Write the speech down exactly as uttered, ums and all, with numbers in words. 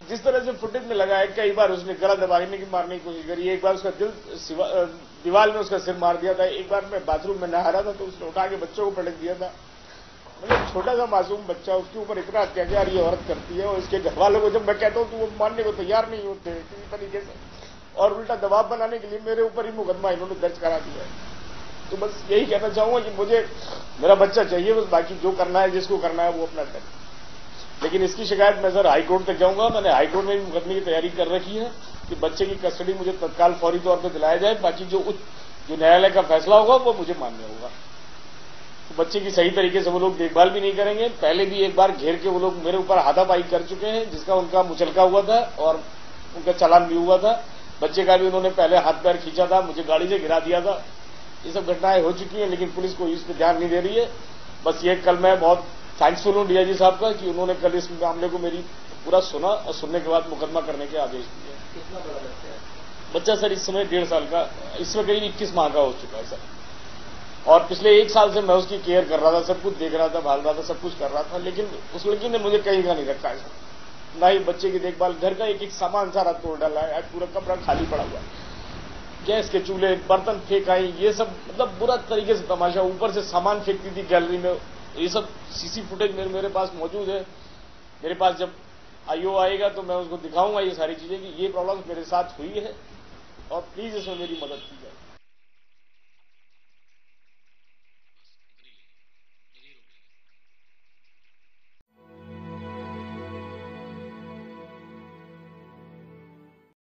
जिस तरह से फुटेज में लगा है, कई बार उसने गला दबाने की मारने की कोशिश करी, एक बार उसका दिल दीवार में उसका सिर मार दिया था, एक बार मैं बाथरूम में नहा रहा था तो उसने उठा के बच्चों को पटक दिया था। मतलब छोटा सा मासूम बच्चा, उसके ऊपर इतना अत्याचार ये औरत करती है, और इसके घर वालों को जब मैं कहता हूं तो वो मानने को तैयार नहीं होते किसी तरीके से, और उल्टा दबाव बनाने के लिए मेरे ऊपर ही मुकदमा इन्होंने दर्ज करा दिया है। तो बस यही कहना चाहूंगा कि मुझे मेरा बच्चा चाहिए, बस बाकी जो करना है जिसको करना है वो अपना करे। लेकिन इसकी शिकायत मैं सर हाईकोर्ट तक जाऊंगा। मैंने हाईकोर्ट में भी मुकदमे की तैयारी कर रखी है कि बच्चे की कस्टडी मुझे तत्काल फौरी तौर पर दिलाया जाए, बाकी जो उच्च जो न्यायालय का फैसला होगा वो मुझे मान्य होगा। तो बच्चे की सही तरीके से वो लोग देखभाल भी नहीं करेंगे। पहले भी एक बार घेर के वो लोग मेरे ऊपर हाथापाई कर चुके हैं, जिसका उनका मुचलका हुआ था और उनका चालान भी हुआ था। बच्चे का भी उन्होंने पहले हाथ पैर खींचा था, मुझे गाड़ी से गिरा दिया था। ये सब घटनाएं हो चुकी हैं, लेकिन पुलिस कोई इस पर ध्यान नहीं दे रही है। बस ये कल मैं बहुत थैंक्सफुल हूं डीआईजी साहब का कि उन्होंने कल इस मामले को मेरी पूरा सुना और सुनने के बाद मुकदमा करने के आदेश दिए। कितना बड़ा बच्चा है? बच्चा सर इस समय डेढ़ साल का, इसमें करीब इक्कीस माह का हो चुका है सर। और पिछले एक साल से मैं उसकी केयर कर रहा था, सब कुछ देख रहा था, भाल रहा था, सब कुछ कर रहा था, लेकिन उस लड़की ने मुझे कहीं का नहीं रखा है सर। ना ही बच्चे की देखभाल, घर का एक एक सामान सारा तोड़ डाला है। आज पूरा कमरा खाली पड़ा हुआ है, गैस के चूल्हे, बर्तन फेंक आई, ये सब मतलब बुरा तरीके से तमाशा। ऊपर से सामान फेंकती थी गैलरी में। ये सब सीसी फुटेज मेरे, मेरे पास मौजूद है। मेरे पास जब आईओ आएगा तो मैं उसको दिखाऊंगा ये सारी चीजें कि ये प्रॉब्लम मेरे साथ हुई है और प्लीज इसमें मेरी मदद की जाए।